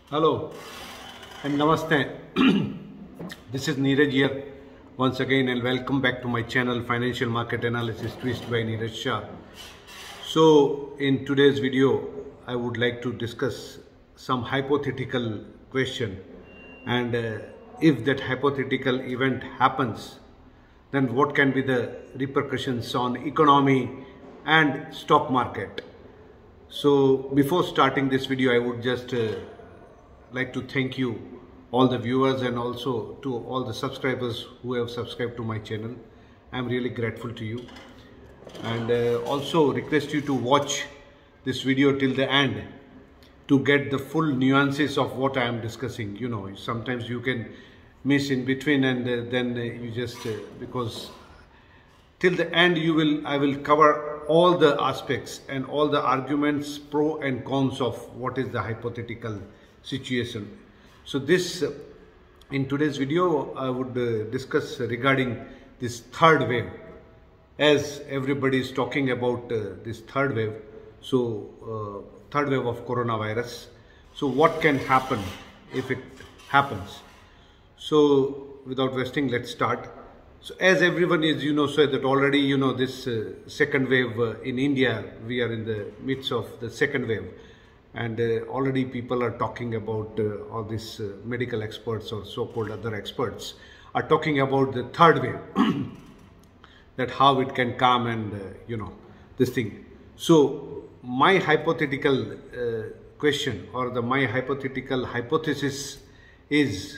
Hello and Namaste. This is Neeraj here once again, and welcome back to my channel Financial Market Analysis Twist by Neeraj Shah. So in today's video I would like to discuss some hypothetical question, and if that hypothetical event happens, then what can be the repercussions on economy and stock market. So before starting this video, I would just like to thank you, all the viewers, and also to all the subscribers who have subscribed to my channel. I'm really grateful to you, and also request you to watch this video till the end to get the full nuances of what I am discussing. You know, sometimes you can miss in between, and then you just because till the end I will cover all the aspects and all the arguments, pro and cons of what is the hypothetical situation. So this in today's video I would discuss regarding this third wave, as everybody is talking about this third wave. So third wave of coronavirus. So what can happen if it happens? So without wasting, let's start. So as everyone is, so that already, this second wave in India, we are in the midst of the second wave. And already people are talking about, all these medical experts or so-called other experts are talking about the third wave, that how it can come and, this thing. So my hypothetical question, or my hypothetical hypothesis is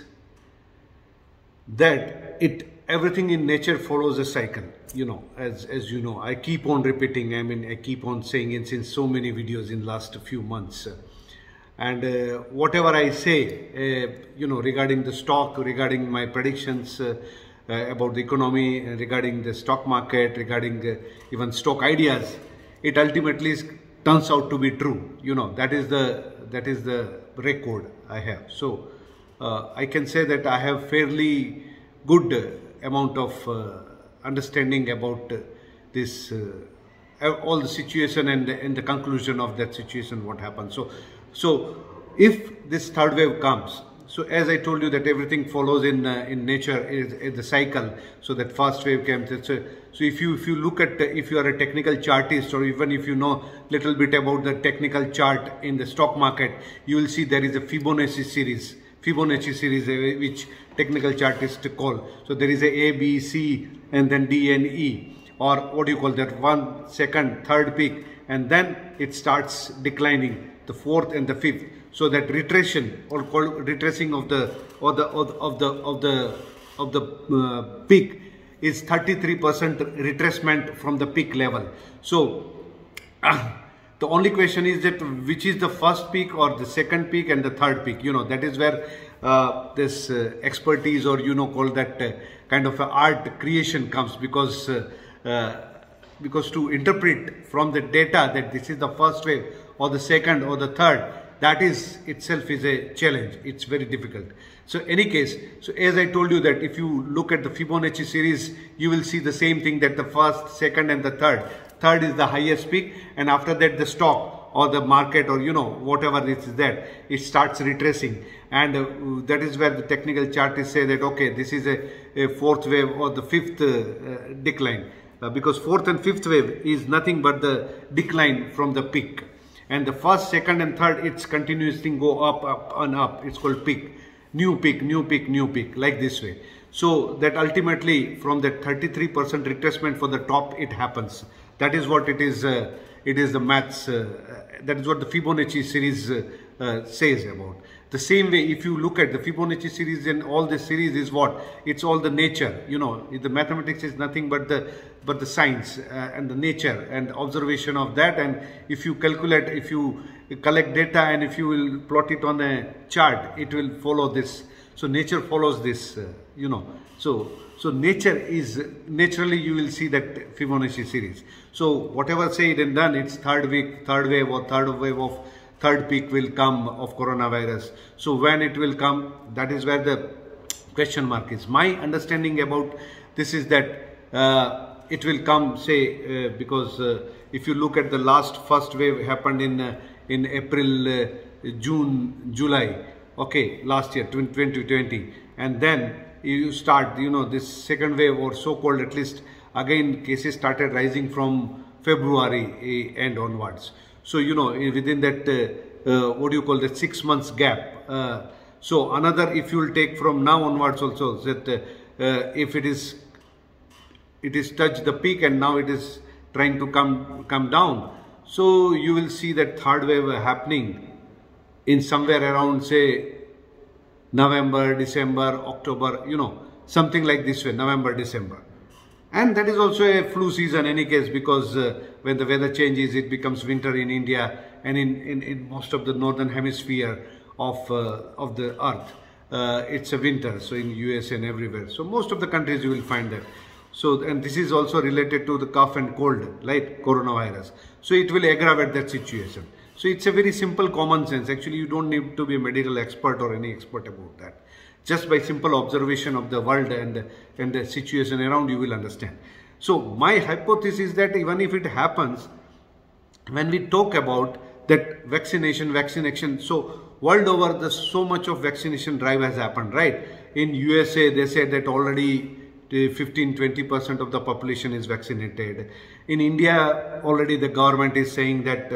that everything in nature follows a cycle. As you know, I keep on repeating, I keep on saying it since so many videos in last few months. And whatever I say, regarding the stock, regarding my predictions about the economy, regarding the stock market, regarding even stock ideas, it ultimately turns out to be true. That is the record I have. So I can say that I have fairly good amount of understanding about this all the situation and the conclusion of that situation, what happens. So if this third wave comes, so as I told you that everything follows in nature is the cycle. So that first wave came. So if you look at, if you are a technical chartist, or even if you know little bit about the technical chart in the stock market, you will see there is a Fibonacci series, which technical chartists call. So there is a B, C, and then D and E, or what do you call that, 1, 2nd, 3rd peak, and then it starts declining, the 4th and the 5th. So that retracing, or called retracing of the peak, is 33% retracement from the peak level. So the only question is that which is the first peak or the second peak and the third peak. That is where this expertise, or call that kind of art creation comes, because to interpret from the data that this is the first wave or the second or the third, that is itself is a challenge. It's very difficult. So any case, so as I told you that if you look at the Fibonacci series, you will see the same thing, that the first, second and the third is the highest peak, and after that the stock or the market, or whatever it is, that it starts retracing, and that is where the technical chartists say that okay, this is a fourth wave or the fifth decline, because fourth and fifth wave is nothing but the decline from the peak, and the first, second and third, it's continuously go up and up. It's called peak, new peak, new peak, new peak, like this way. So that ultimately from that 33% retracement for the top, it happens. That is what it is. It is the maths. That is what the Fibonacci series says about. The same way, if you look at the Fibonacci series, and all this series is what? It's all the nature. The mathematics is nothing but the science and the nature and observation of that. And if you calculate, if you collect data, and if you will plot it on a chart, it will follow this. So nature follows this. So nature is, naturally you will see that Fibonacci series. So whatever said and done, it's third wave or third wave of third peak will come of coronavirus. So when it will come, that is where the question mark is. My understanding about this is that it will come, say, because if you look at the last first wave happened in April, June, July, okay, last year 2020, and then you start, this second wave, or so-called, at least again cases started rising from February end onwards. So within that what do you call that 6 months gap. So another, if you will take from now onwards also, that if it is touched the peak and now it is trying to come down, so you will see that third wave happening in somewhere around, say, November, December, October, something like this way, November, December. And that is also a flu season any case, because when the weather changes, it becomes winter in India and in most of the northern hemisphere of the earth. It's a winter, so in US and everywhere. So most of the countries you will find that. So, and this is also related to the cough and cold, like coronavirus. So it will aggravate that situation. So it's a very simple common sense. Actually, you don't need to be a medical expert or any expert about that. Just by simple observation of the world and the situation around, you will understand. So my hypothesis is that even if it happens, when we talk about that vaccination, so world over, so much of vaccination drive has happened, right? In USA, they said that already 15-20% of the population is vaccinated. In India, already the government is saying that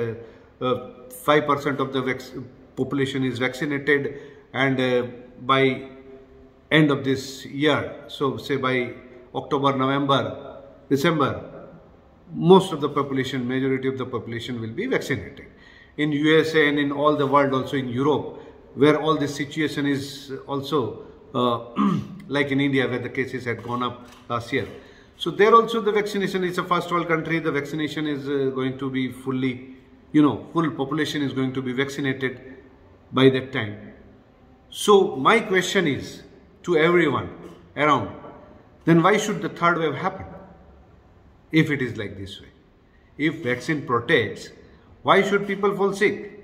5% of the population is vaccinated, and by end of this year, so say by October, November, December, most of the population, majority of the population will be vaccinated. In USA and in all the world, also in Europe, where all this situation is also like in India, where the cases had gone up last year. So there also the vaccination is a first world country. The vaccination is going to be fully, full population is going to be vaccinated by that time. So my question is to everyone around, then why should the third wave happen if it is like this way? If vaccine protects, why should people fall sick?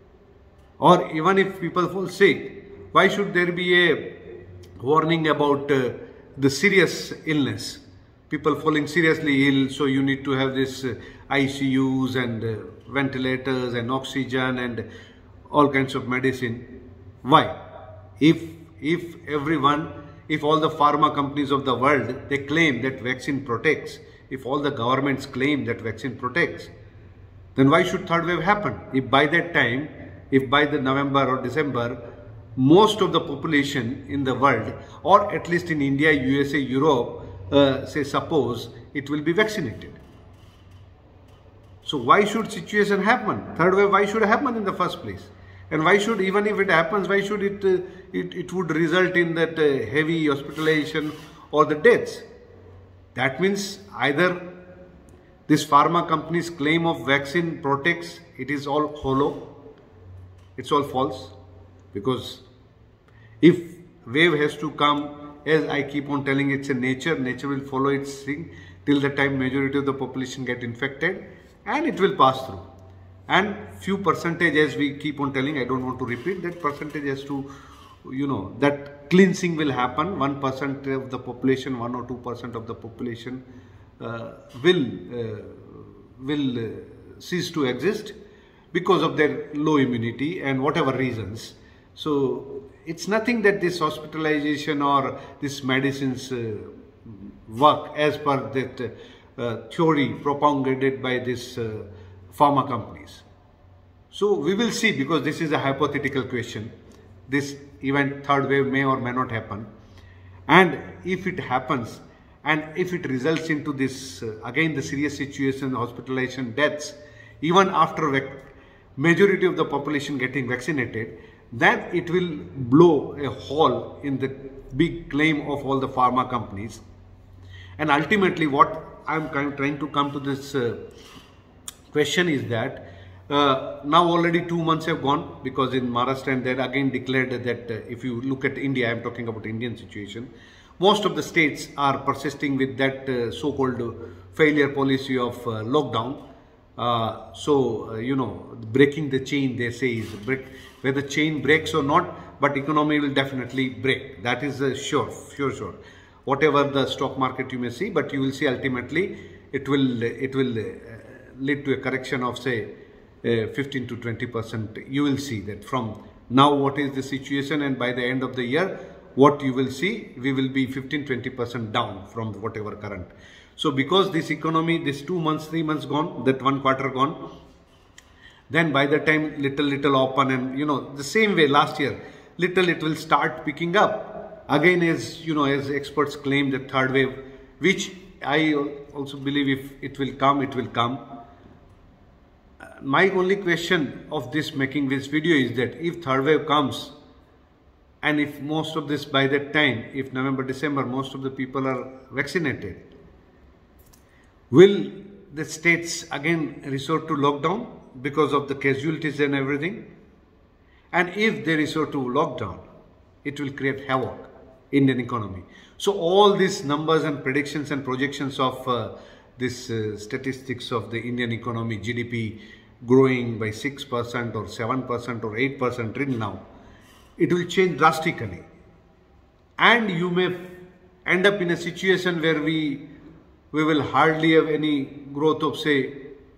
Or even if people fall sick, why should there be a warning about the serious illness? People falling seriously ill, so you need to have this ICUs and ventilators and oxygen and all kinds of medicine. Why? If all the pharma companies of the world, they claim that vaccine protects, if all the governments claim that vaccine protects, then why should third wave happen? If by that time, if by the November or December, most of the population in the world, or at least in India, USA, Europe, say suppose it will be vaccinated. So why should situation happen? Third wave, why should happen in the first place? And why should, even if it happens, why should it would result in that heavy hospitalization or the deaths? That means either this pharma company's claim of vaccine protects, it is all hollow, it's all false. Because if wave has to come, as I keep on telling, it's a nature will follow its thing till the time majority of the population get infected, and it will pass through. And few percentage, as we keep on telling, I don't want to repeat, that percentage has to, that cleansing will happen. 1% of the population, 1 or 2% of the population will cease to exist because of their low immunity and whatever reasons. So it's nothing that this hospitalization or this medicines work as per that theory propagated by this pharma companies. So we will see, because this is a hypothetical question. This event, third wave, may or may not happen. And if it happens, and if it results into this, again the serious situation, hospitalization, deaths, even after majority of the population getting vaccinated, then it will blow a hole in the big claim of all the pharma companies. And ultimately what I'm trying to come to this question is that now already 2 months have gone, because in Maharashtra and they again declared that if you look at India, I'm talking about Indian situation, most of the states are persisting with that so-called failure policy of lockdown. Breaking the chain, they say, is whether chain breaks or not, but economy will definitely break. That is sure. Whatever the stock market you may see, but you will see ultimately it will lead to a correction of say 15 to 20%. You will see that from now what is the situation, and by the end of the year, what you will see, we will be 15-20% down from whatever current. So because this economy, this 2 months, 3 months gone, that 1 quarter gone, then by the time little open, and the same way last year, little it will start picking up. Again, as as experts claim, the third wave, which I also believe if it will come, it will come. My only question of this making this video is that if third wave comes, and if most of this by that time, if November, December, most of the people are vaccinated, will the states again resort to lockdown because of the casualties and everything? And if they resort to lockdown, it will create havoc in Indian economy. So all these numbers and predictions and projections of this statistics of the Indian economy, GDP growing by 6% or 7% or 8% till now, it will change drastically. And you may end up in a situation where we will hardly have any growth of, say,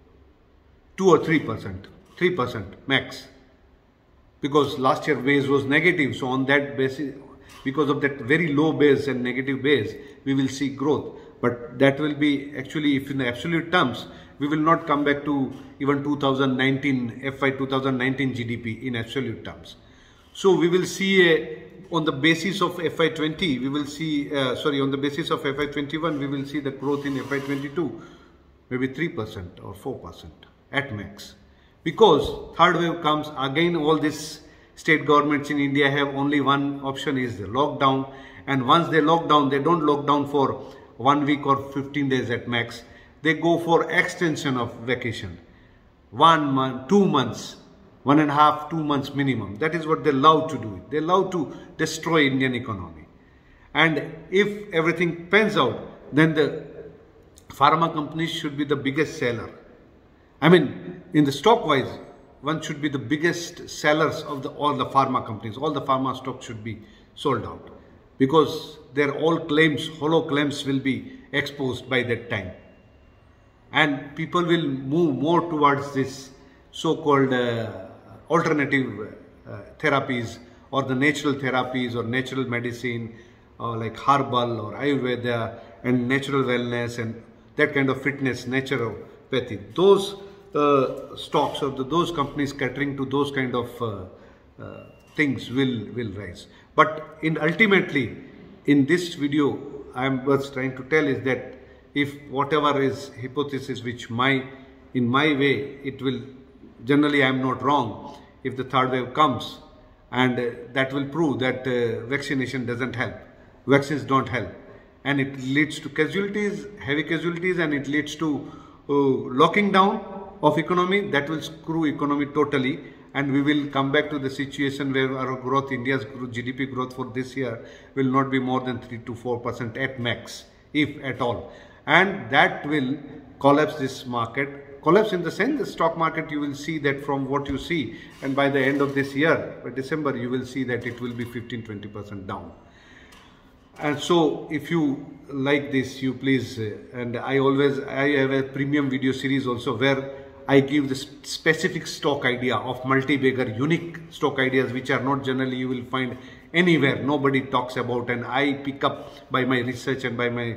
2 or 3% max. Because last year base was negative, so on that basis, because of that very low base and negative base, we will see growth. But that will be actually, if in the absolute terms, we will not come back to even 2019, FY 2019 GDP in absolute terms. So we will see on the basis of FY20, we will see, on the basis of FY21, we will see the growth in FY22, maybe 3% or 4% at max. Because third wave comes, again all these state governments in India have only one option, is the lockdown. And once they lock down, they don't lock down for 1 week or 15 days at max. They go for extension of vacation. 1 month, 2 months, 1.5, 2 months minimum. That is what they love to do. They love to destroy Indian economy. And if everything pans out, then the pharma companies should be the biggest seller. I mean, in the stock wise, one should be the biggest sellers of all the pharma companies. All the pharma stocks should be sold out, because their all claims, hollow claims, will be exposed by that time. And people will move more towards this so-called alternative therapies, or the natural therapies, or natural medicine, or like herbal or Ayurveda and natural wellness and that kind of fitness, naturopathy. Those stocks or those companies catering to those kind of things will rise. But ultimately, in this video, I was trying to tell is that if whatever is hypothesis which in my way, it will, generally I am not wrong, if the third wave comes, and that will prove that vaccination doesn't help, vaccines don't help, and it leads to casualties, heavy casualties, and it leads to locking down of economy. That will screw economy totally, and we will come back to the situation where our growth, India's GDP growth for this year will not be more than 3 to 4% at max, if at all. And that will collapse this market. Collapse in the sense, the stock market, you will see that from what you see, and by the end of this year, by December, you will see that it will be 15-20% down. And so if you like this, you please, and I have a premium video series also where I give the specific stock idea of multi-bagger, unique stock ideas which are not generally you will find anywhere, nobody talks about, and I pick up by my research and by my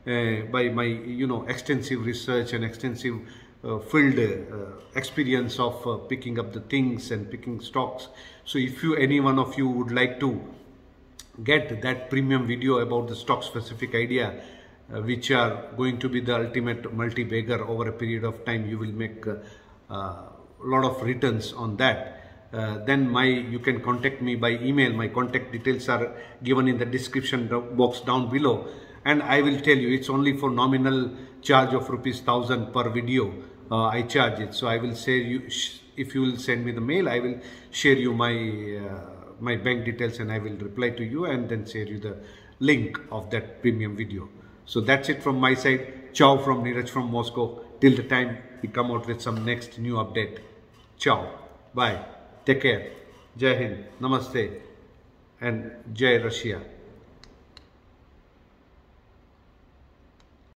extensive research and extensive field experience of picking up the things and picking stocks. So if any one of you would like to get that premium video about the stock specific idea, which are going to be the ultimate multi-bagger over a period of time, you will make a lot of returns on that. Then you can contact me by email. My contact details are given in the description box down below, and I will tell you it's only for nominal charge of ₹1000 per video. I charge it. So I will share you, if you will send me the mail, I will share you my bank details, and I will reply to you and then share you the link of that premium video. So that's it from my side. Ciao from Neeraj from Moscow. Till the time we come out with some next new update. Ciao. Bye. Take care. Jai Hind. Namaste. And Jai Russia.